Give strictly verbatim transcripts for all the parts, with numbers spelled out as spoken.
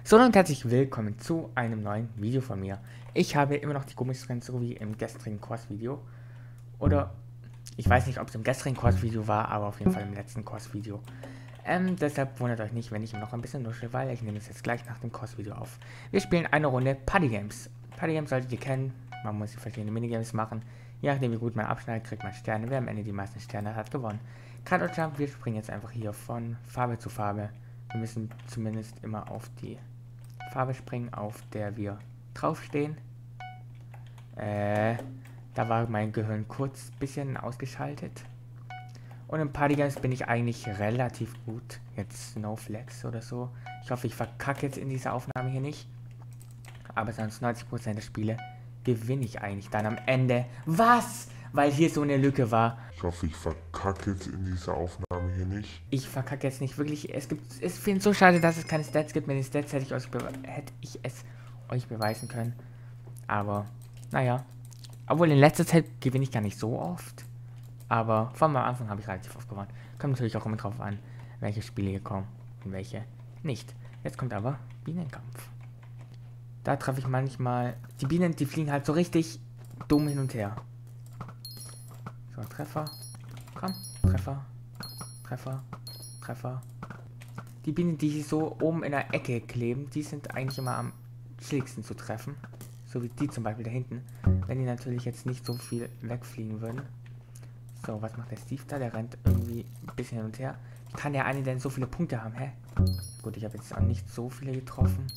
So, und herzlich willkommen zu einem neuen Video von mir. Ich habe immer noch die Gummis drin, so wie im gestrigen Kurs-Video. Oder, ich weiß nicht, ob es im gestrigen Kurs-Video war, aber auf jeden Fall im letzten Kurs-Video. Ähm, deshalb wundert euch nicht, wenn ich noch ein bisschen nuschel, weil ich nehme es jetzt gleich nach dem Kurs-Video auf. Wir spielen eine Runde Party Games. Party Games solltet ihr kennen, man muss verschiedene Minigames machen. Je nachdem, wie gut man abschneidet, kriegt man Sterne. Wer am Ende die meisten Sterne hat, gewonnen. Cut Jump, wir springen jetzt einfach hier von Farbe zu Farbe. Wir müssen zumindest immer auf die Farbe springen, auf der wir draufstehen. Äh, da war mein Gehirn kurz ein bisschen ausgeschaltet. Und im Party Games bin ich eigentlich relativ gut. Jetzt Snowflex oder so. Ich hoffe, ich verkacke jetzt in dieser Aufnahme hier nicht. Aber sonst neunzig Prozent der Spiele gewinne ich eigentlich dann am Ende. Was? Weil hier so eine Lücke war. Ich hoffe, ich verkacke jetzt in dieser Aufnahme hier nicht. Ich verkacke jetzt nicht wirklich. Es gibt, es finde so schade, dass es keine Stats gibt. Mit den Stats hätte ich, euch hätte ich es euch beweisen können. Aber, naja. Obwohl in letzter Zeit gewinne ich gar nicht so oft. Aber vom Anfang habe ich relativ oft gewonnen. Kommt natürlich auch immer drauf an, welche Spiele hier kommen und welche nicht. Jetzt kommt aber Bienenkampf. Da treffe ich manchmal... Die Bienen, die fliegen halt so richtig dumm hin und her. So, Treffer. Komm, Treffer. Treffer. Treffer. Die Bienen, die hier so oben in der Ecke kleben, die sind eigentlich immer am schwierigsten zu treffen. So wie die zum Beispiel da hinten. Wenn die natürlich jetzt nicht so viel wegfliegen würden. So, was macht der Steve da? Der rennt irgendwie ein bisschen hin und her. Wie kann der eine denn so viele Punkte haben, hä? Gut, ich habe jetzt auch nicht so viele getroffen.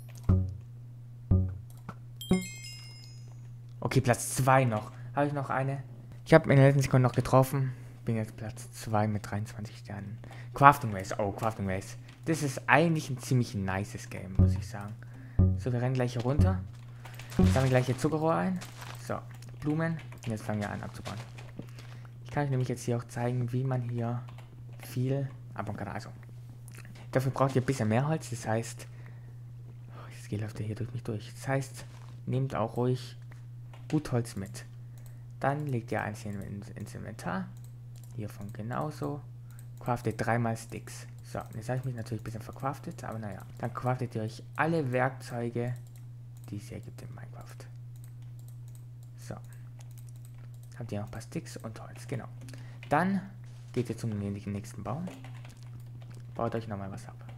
Okay, Platz zwei noch. Habe ich noch eine? Ich habe in der letzten Sekunde noch getroffen. Bin jetzt Platz zwei mit dreiundzwanzig Sternen. Crafting Race. Oh, Crafting Race. Das ist eigentlich ein ziemlich nices Game, muss ich sagen. So, wir rennen gleich hier runter. Sammeln gleich hier Zuckerrohr ein. So, Blumen. Und jetzt fangen wir an abzubauen. Ich kann euch nämlich jetzt hier auch zeigen, wie man hier viel abbauen kann. Also, dafür braucht ihr ein bisschen mehr Holz. Das heißt, oh, jetzt läuft der hier durch mich durch. Das heißt, nehmt auch ruhig gut Holz mit. Dann legt ihr eins hier ins, ins Inventar. Hiervon genauso. Craftet dreimal Sticks. So, jetzt habe ich mich natürlich ein bisschen vercraftet, aber naja. Dann craftet ihr euch alle Werkzeuge, die es hier gibt in Minecraft. So. Habt ihr noch ein paar Sticks und Holz, genau. Dann geht ihr zum nächsten Baum. Baut euch nochmal was ab.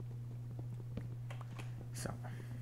So.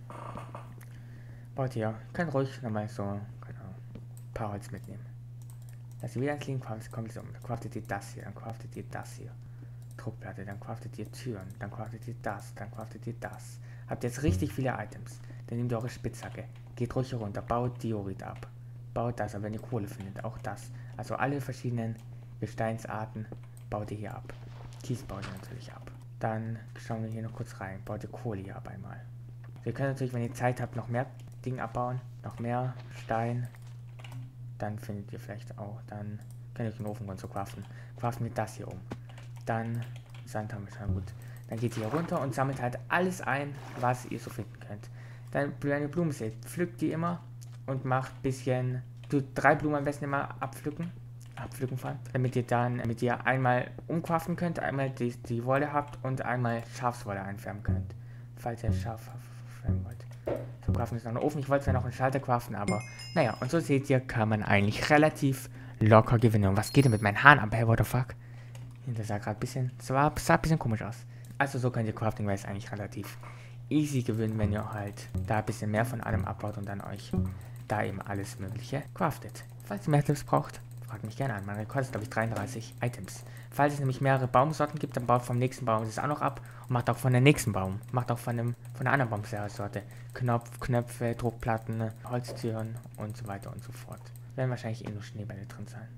Baut ihr, könnt ruhig nochmal so ein paar Holz mitnehmen. Dass ihr wieder ins Leben kommt, kommt es um. Dann craftet ihr das hier, dann craftet ihr das hier. Druckplatte, dann craftet ihr Türen, dann craftet ihr das, dann craftet ihr das. Habt jetzt richtig viele Items. Dann nehmt ihr eure Spitzhacke. Geht ruhig hier runter, baut Diorit ab. Baut das, aber wenn ihr Kohle findet, auch das. Also alle verschiedenen Gesteinsarten baut ihr hier ab. Kies baut ihr natürlich ab. Dann schauen wir hier noch kurz rein. Baut ihr Kohle hier ab einmal. Ihr könnt natürlich, wenn ihr Zeit habt, noch mehr Dinge abbauen. Noch mehr Stein. Dann findet ihr vielleicht auch, dann könnt ihr euch den Ofen und so craften. Craften wir das hier um. Dann Sand haben wir schon gut. Dann geht ihr hier runter und sammelt halt alles ein, was ihr so finden könnt. Dann, wenn ihr Blumen seht, pflückt die immer und macht ein bisschen, tut drei Blumen am besten immer abpflücken. Abpflücken fahren. Damit ihr dann, damit ihr einmal umcraften könnt, einmal die, die Wolle habt und einmal Schafswolle einfärben könnt. Falls ihr Schaf färben wollt. So, craften ist noch ein Ofen. Ich wollte zwar noch einen Schalter craften, aber naja, und so seht ihr, kann man eigentlich relativ locker gewinnen. Und was geht denn mit meinen Haaren ab? Hey, what the fuck? Das sah gerade ein bisschen, sah, sah ein bisschen komisch aus. Also so könnt ihr Crafting Race eigentlich relativ easy gewinnen, wenn ihr halt da ein bisschen mehr von allem abbaut und dann euch da eben alles mögliche craftet. Falls ihr mehr Tipps braucht, fragt mich gerne an. Mein Rekord ist, glaube ich, dreiunddreißig Items. Falls es nämlich mehrere Baumsorten gibt, dann baut vom nächsten Baum das auch noch ab und macht auch von der nächsten Baum, macht auch von, dem, von der anderen Baumsorte Knopf, Knöpfe, Druckplatten, Holztüren und so weiter und so fort. Werden wahrscheinlich eh nur Schneebälle drin sein.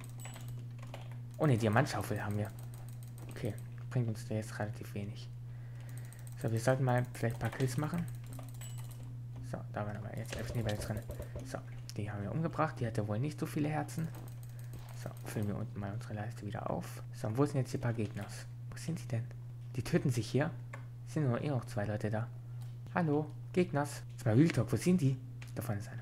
Oh ne, Diamantschaufel haben wir. Okay, bringt uns da jetzt relativ wenig. So, wir sollten mal vielleicht ein paar Kills machen. So, da waren aber jetzt elf Schneebälle drin. So, die haben wir umgebracht. Die hatte wohl nicht so viele Herzen. So, füllen wir unten mal unsere Leiste wieder auf. So, und wo sind jetzt die paar Gegner? Wo sind sie denn? Die töten sich hier. Es sind nur eh noch zwei Leute da. Hallo, Gegners. Jetzt mal Real Talk, wo sind die? Da vorne ist einer.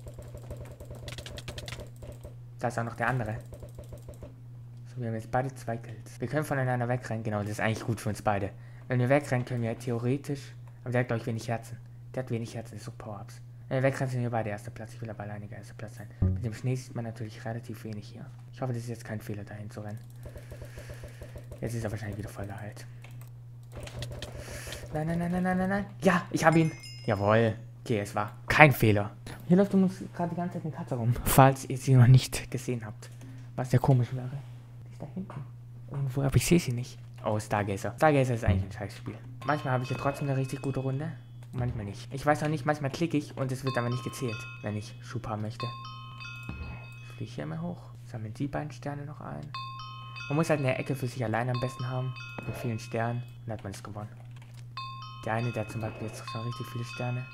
Da ist auch noch der andere. So, wir haben jetzt beide zwei Kills. Wir können voneinander wegrennen. Genau, das ist eigentlich gut für uns beide. Wenn wir wegrennen, können wir theoretisch Aber der hat, glaube ich, wenig Herzen. Der hat wenig Herzen, ist so Power-Ups. Äh, wegrennen wir beide erster Platz. Ich will aber alleiniger erster Platz sein. Mit dem Schnee sieht man natürlich relativ wenig hier. Ich hoffe, das ist jetzt kein Fehler, dahin zu rennen. Jetzt ist er wahrscheinlich wieder voll geheilt. Nein, nein, nein, nein, nein, nein, nein. Ja, ich habe ihn. Jawohl. Okay, es war kein Fehler. Hier läuft uns gerade die ganze Zeit eine Katze rum. Falls ihr sie noch nicht gesehen habt. Was ja komisch wäre. Die ist da hinten. Irgendwo, aber ich sehe sie nicht. Oh, Stargazer. Stargazer ist eigentlich ein Scheißspiel. Manchmal habe ich hier trotzdem eine richtig gute Runde. Manchmal nicht. Ich weiß auch nicht, manchmal klicke ich und es wird aber nicht gezählt, wenn ich Schub haben möchte. Ich fliege hier mal hoch. Sammle die beiden Sterne noch ein. Man muss halt eine Ecke für sich alleine am besten haben. Mit vielen Sternen. Und dann hat man es gewonnen. Der eine, der hat zum Beispiel jetzt schon richtig viele Sterne.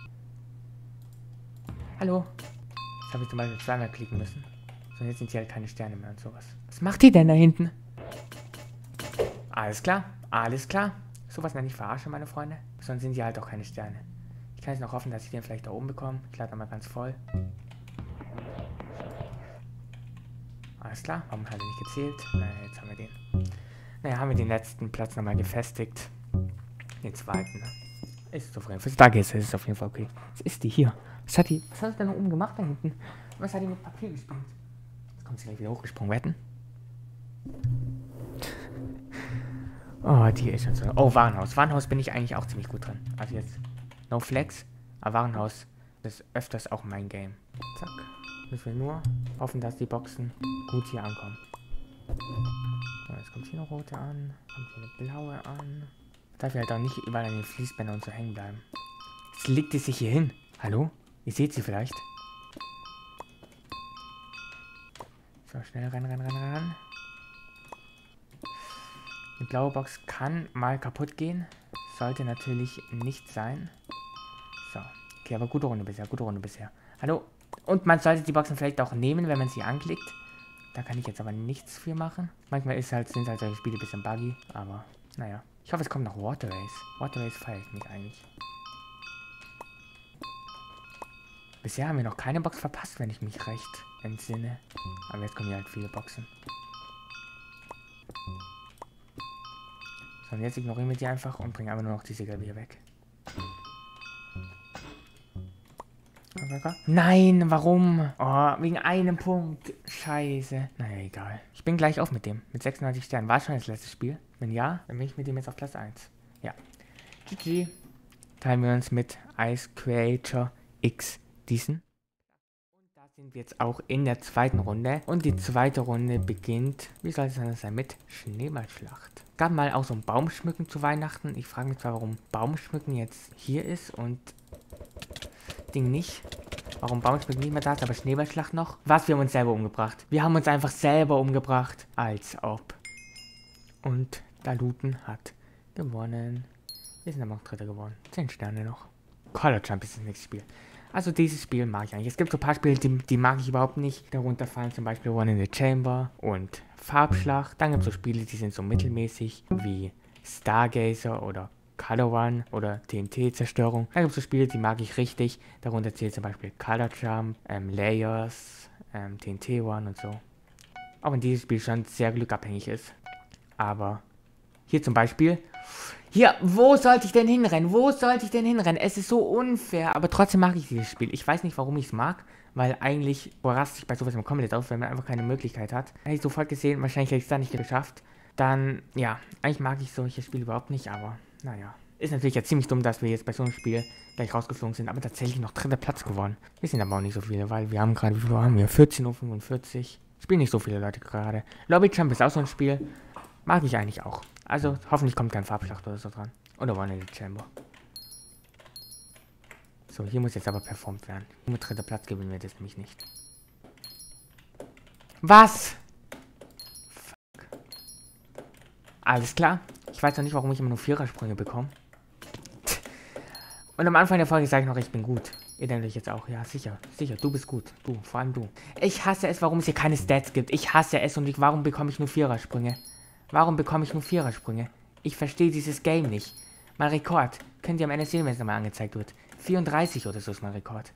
Hallo. Jetzt habe ich zum Beispiel zweimal klicken müssen. So, jetzt sind hier halt keine Sterne mehr und sowas. Was macht die denn da hinten? Alles klar. Alles klar. Sowas nenne ich Verarsche, meine Freunde. Sonst sind die halt auch keine Sterne. Ich kann jetzt noch hoffen, dass ich den vielleicht da oben bekomme. Ich lade nochmal ganz voll. Alles klar. Warum hat er nicht gezählt? Naja, jetzt haben wir den. Naja, haben wir den letzten Platz nochmal gefestigt. Den zweiten. Ist zufrieden. Für Stargazer ist es auf jeden Fall okay. Was ist die hier? Was hat die, was hat sie denn da oben gemacht da hinten? Was hat die mit Papier gespielt? Jetzt kommt sie gleich wieder hochgesprungen. Wetten? Oh, die ist schon so. Oh, Warenhaus. Warenhaus bin ich eigentlich auch ziemlich gut drin. Also jetzt No Flex. Aber Warenhaus ist öfters auch mein Game. Zack. Müssen wir nur hoffen, dass die Boxen gut hier ankommen. So, jetzt kommt hier eine rote an. Kommt hier eine blaue an. Darf ich halt auch nicht überall an den Fließbändern und so hängen bleiben. Jetzt legt es sich hier hin. Hallo? Ihr seht sie vielleicht. So, schnell ran, ran, ran, ran. Die blaue Box kann mal kaputt gehen. Sollte natürlich nicht sein. So. Okay, aber gute Runde bisher, gute Runde bisher. Hallo? Und man sollte die Boxen vielleicht auch nehmen, wenn man sie anklickt. Da kann ich jetzt aber nichts für machen. Manchmal ist halt, sind halt solche Spiele ein bisschen buggy, aber naja. Ich hoffe, es kommt noch Water Race. Water Race feiert mich eigentlich. Bisher haben wir noch keine Box verpasst, wenn ich mich recht entsinne. Aber jetzt kommen hier halt viele Boxen. So, und jetzt ignorieren wir die einfach und bringen aber nur noch diese gelbe hier weg. Nein, warum? Oh, wegen einem Punkt. Scheiße. Naja, egal. Ich bin gleich auf mit dem. Mit sechsundneunzig Sternen. War schon das letzte Spiel? Wenn ja, dann bin ich mit dem jetzt auf Platz eins. Ja. G G. Teilen wir uns mit Ice Creator X diesen. Und da sind wir jetzt auch in der zweiten Runde. Und die zweite Runde beginnt, wie soll es anders sein, mit Schneeballschlacht. Gab mal auch so ein Baumschmücken zu Weihnachten. Ich frage mich zwar, warum Baumschmücken jetzt hier ist und Ding nicht. Warum Baumschmücken nicht mehr da ist, aber Schneeballschlacht noch. Was, wir haben uns selber umgebracht. Wir haben uns einfach selber umgebracht. Als ob. Und Daluten hat gewonnen. Wir sind aber auch Dritter geworden. zehn Sterne noch. Color Jump ist das nächste Spiel. Also dieses Spiel mag ich eigentlich. Es gibt so ein paar Spiele, die, die mag ich überhaupt nicht. Darunter fallen zum Beispiel One in the Chamber und Farbschlacht. Dann gibt es so Spiele, die sind so mittelmäßig, wie Stargazer oder Color Run oder T N T-Zerstörung. Dann gibt es so Spiele, die mag ich richtig. Darunter zählt zum Beispiel Color Jump, ähm, Layers, ähm, T N T One und so. Auch wenn dieses Spiel schon sehr glückabhängig ist. Aber hier zum Beispiel. Hier, wo sollte ich denn hinrennen? Wo sollte ich denn hinrennen? Es ist so unfair, aber trotzdem mag ich dieses Spiel. Ich weiß nicht, warum ich es mag, weil eigentlich überrascht sich bei sowas immer komplett auf, wenn man einfach keine Möglichkeit hat. Hätte ich sofort gesehen, wahrscheinlich hätte ich es da nicht geschafft. Dann, ja, eigentlich mag ich solche Spiele überhaupt nicht, aber naja. Ist natürlich jetzt ziemlich dumm, dass wir jetzt bei so einem Spiel gleich rausgeflogen sind, aber tatsächlich noch dritter Platz geworden. Wir sind aber auch nicht so viele, weil wir haben gerade, wie viel haben wir? vierzehn Uhr fünfundvierzig. Spielen nicht so viele Leute gerade. Lobby Jump ist auch so ein Spiel. Mag ich eigentlich auch. Also, hoffentlich kommt kein Farbschlacht oder so dran. Oder One in the Chamber. So, hier muss jetzt aber performt werden. Mit dritter Platz gewinnen wir das nämlich nicht. Was? Fuck. Alles klar. Ich weiß noch nicht, warum ich immer nur Vierersprünge bekomme. Und am Anfang der Folge sage ich noch, ich bin gut. Ihr denkt euch jetzt auch, ja, sicher, sicher, du bist gut. Du, vor allem du. Ich hasse es, warum es hier keine Stats gibt. Ich hasse es und ich, warum bekomme ich nur Vierersprünge? Warum bekomme ich nur Vierersprünge? Ich verstehe dieses Game nicht. Mein Rekord. Könnt ihr am Ende sehen, wenn es nochmal angezeigt wird. vierunddreißig oder so ist mein Rekord.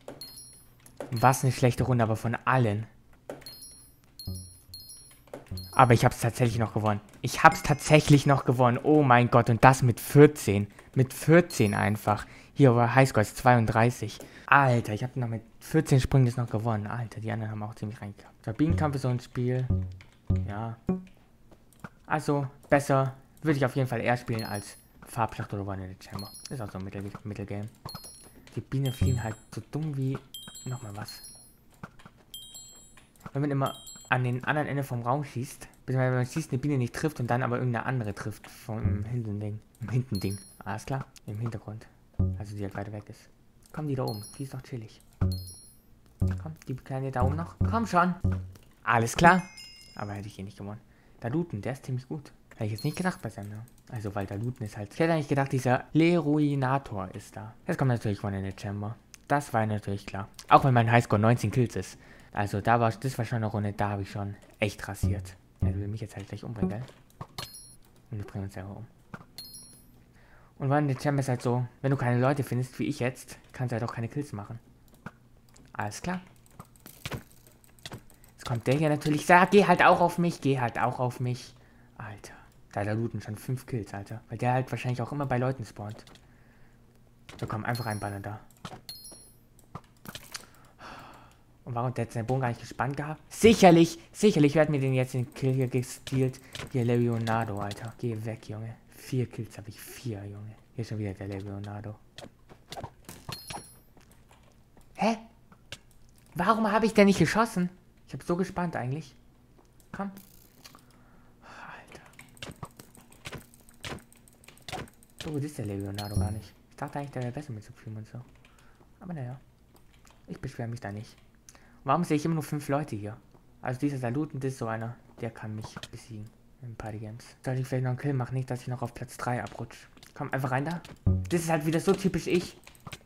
Was eine schlechte Runde, aber von allen. Aber ich habe es tatsächlich noch gewonnen. Ich habe es tatsächlich noch gewonnen. Oh mein Gott. Und das mit vierzehn. Mit vierzehn einfach. Hier war Highscore zweiunddreißig. Alter, ich habe noch mit vierzehn Sprüngen das noch gewonnen. Alter, die anderen haben auch ziemlich reingehabt. Der Bienenkampf ist so ein Spiel. Ja. Also, besser würde ich auf jeden Fall eher spielen als Farbschlacht oder One in the Chamber. Ist auch so ein Mittel Mittelgame. Die Bienen fliegen halt so dumm wie... Nochmal was. Wenn man immer an den anderen Ende vom Raum schießt, beziehungsweise wenn man schießt, eine Biene nicht trifft und dann aber irgendeine andere trifft vom hinten Ding. Im hinten Ding. Alles klar? Im Hintergrund. Also die halt weiter weg ist. Komm, die da oben. Die ist doch chillig. Komm, die kleine da oben noch. Komm schon. Alles klar. Aber hätte ich eh nicht gewonnen. Der Looten, der ist ziemlich gut. Hätte ich jetzt nicht gedacht bei seinem Namen. Also, weil der Looten ist halt... Ich hätte eigentlich gedacht, dieser Leruinator ist da. Jetzt kommt natürlich One in the Chamber. Das war natürlich klar. Auch wenn mein Highscore neunzehn Kills ist. Also, da war... Das war schon eine Runde, da habe ich schon echt rasiert. Er will mich jetzt halt gleich umbringen, gell? Und wir bringen uns selber um. Und One in the Chamber ist halt so... Wenn du keine Leute findest, wie ich jetzt, kannst du halt auch keine Kills machen. Alles klar. Jetzt kommt der hier natürlich. Sag, geh halt auch auf mich. Geh halt auch auf mich. Alter. Da hat der Looten schon fünf Kills, Alter. Weil der halt wahrscheinlich auch immer bei Leuten spawnt. So, komm, einfach reinballern da. Und warum der hat seinen Bogen gar nicht gespannt gehabt? Sicherlich, sicherlich wird mir den jetzt den Kill hier gestealt. Hier, Leonardo, Alter. Geh weg, Junge. Vier Kills habe ich. Vier, Junge. Hier schon wieder der Leonardo. Hä? Warum habe ich denn nicht geschossen? Ich habe so gespannt eigentlich. Komm. So gut ist der Leonardo gar nicht. Ich dachte eigentlich, der wäre besser mit Supreme und so. Aber naja. Ich beschwere mich da nicht. Warum sehe ich immer nur fünf Leute hier? Also dieser Saluten, das ist so einer, der kann mich besiegen in Party Games. Sollte ich vielleicht noch einen Kill machen, nicht, dass ich noch auf Platz drei abrutsche. Komm, einfach rein da. Das ist halt wieder so typisch ich.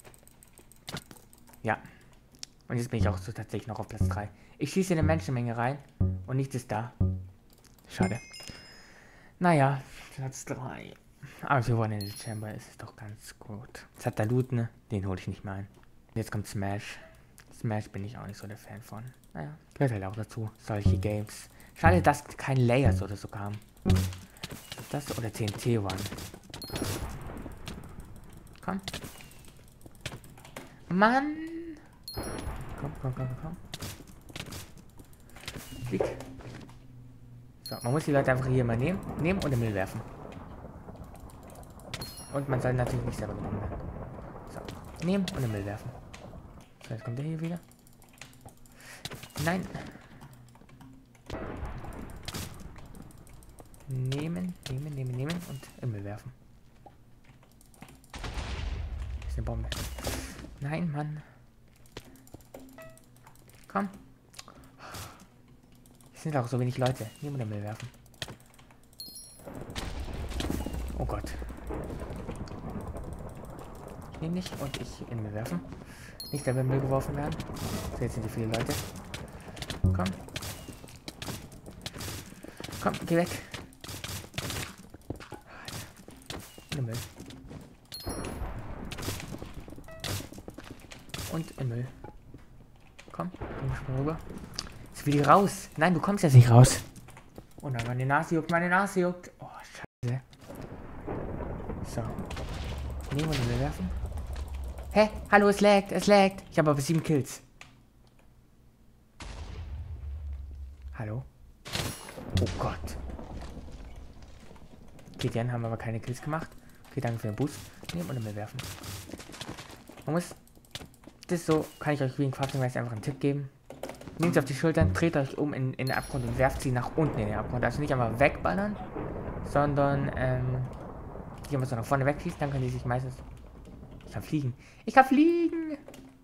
Ja. Und jetzt bin ich auch so tatsächlich noch auf Platz drei. Ich schieße in eine Menschenmenge rein und nichts ist da. Schade. Naja, Platz drei. Aber für One in the Chamber ist es doch ganz gut. Jetzt hat der Loot, ne? Den hole ich nicht mehr ein. Jetzt kommt Smash. Smash bin ich auch nicht so der Fan von. Naja, gehört halt auch dazu. Solche Games. Schade, dass kein Layers oder so kam. Das oder T N T One. Komm. Mann! Komm, komm, komm, komm. Flieg. So, man muss die Leute einfach hier mal nehmen, nehmen und in den Müll werfen. Und man soll natürlich nicht selber genommen werden. So, nehmen und in den Müll werfen. So, jetzt kommt der hier wieder. Nein. Nehmen, nehmen, nehmen, nehmen und in den Müll werfen. Das ist eine Bombe. Nein, Mann. Komm. Es sind auch so wenig Leute. Nehmen und in den Müll werfen. Oh Gott. Ich nehme nicht und ich in den Müll werfen. Nicht selber in den Müll geworfen werden. So, jetzt sind die viele Leute. Komm. Komm, geh weg. In den Müll. Und in den Müll. Komm, komm schon rüber. Jetzt will ich raus. Nein, du kommst jetzt nicht raus. Oh nein, meine Nase juckt, meine Nase juckt. Oh, scheiße. So. Nehmen und in den Müll werfen. Hä? Hallo, es laggt, es laggt. Ich habe aber sieben Kills. Hallo? Oh Gott. Okay, die anderen haben aber keine Kills gemacht. Okay, danke für den Boost. Nehmen und in den Müll werfen. Man muss... Das ist so, kann ich euch wegen Fahrzeugweise einfach einen Tipp geben. Nehmt sie auf die Schultern, dreht euch um in, in den Abgrund und werft sie nach unten in den Abgrund. Also nicht einmal wegballern, sondern, ähm... die immer so nach vorne wegschießen, dann können die sich meistens... Ich kann fliegen. Ich kann fliegen!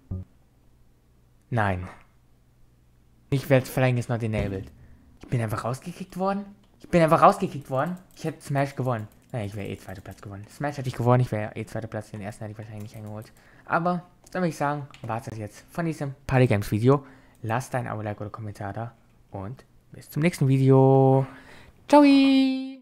Nein. Ich werde Flying is not enabled. Ich bin einfach rausgekickt worden. Ich bin einfach rausgekickt worden. Ich hätte Smash gewonnen. Naja, ich wäre eh zweiter Platz gewonnen. Smash hätte ich gewonnen, ich wäre eh zweiter Platz. Den ersten hätte ich wahrscheinlich nicht eingeholt. Aber, dann würde ich sagen, war es das jetzt von diesem Party Games Video. Lasst ein Abo, Like oder Kommentar da. Und bis zum nächsten Video. Ciao!